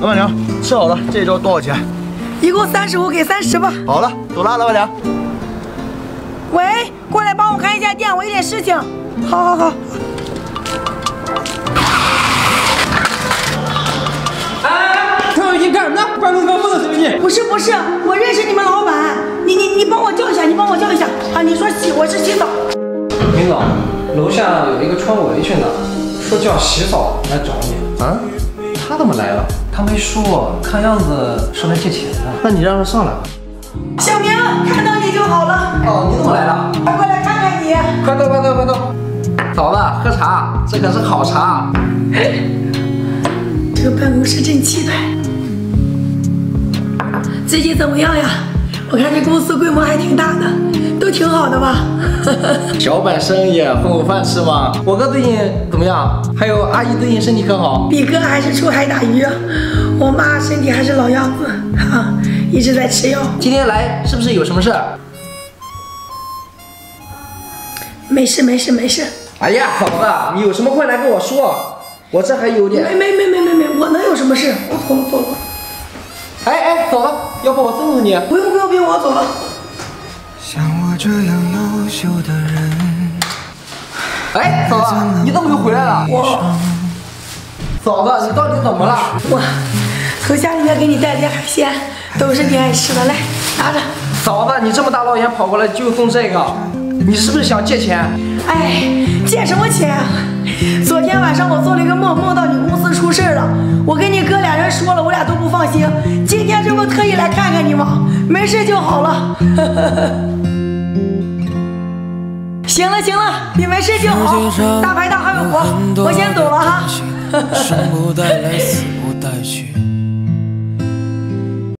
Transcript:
老板娘，吃好了，这一桌多少钱？ 一共35，给30吧。 好了，走了，老板娘。 喂，过来帮我看一下店，我有点事情。好。 你干什么呢？关门刚封的随便你。 不是，我认识你们老板，你帮我叫一下，啊！你说我是洗澡。 明总，楼下有一个穿围裙的，说叫洗澡来找你。 啊？ 他怎么来了？他没说，看样子是来借钱的。 那你让他上来吧。 小明，看到你就好了。 哦，你怎么来了？ 快过来看看你。 快坐。嫂子，喝茶，这可是好茶。 这个办公室真气派。最近怎么样呀？我看这公司规模还挺大的，都挺好的吧？ 小本生意，混口饭吃嘛。我哥最近怎么样？还有阿姨最近身体可好？ 比哥还是出海打鱼啊。我妈身体还是老样子，一直在吃药。 今天来是不是有什么事儿？ 没事。 哎呀，嫂子，你有什么困难跟我说，我这还有点…… 没，我能有什么事？我走了。 哎，嫂子，要不我送送你？ 不用，我走了。 像我这样优秀的人。 哎，嫂子，你怎么又回来了？嫂子，你到底怎么了？ 我从家里面给你带点海鲜，都是你爱吃的，来拿着。 嫂子，你这么大老远跑过来就送这个，你是不是想借钱？ 哎，借什么钱？昨天晚上我做了一个梦，梦到你公司出事了。我跟你哥俩人说了，我俩都不放心。今天这不特意来看看你吗？没事就好了。行了，你没事就好。大排档还有活，我先走了哈。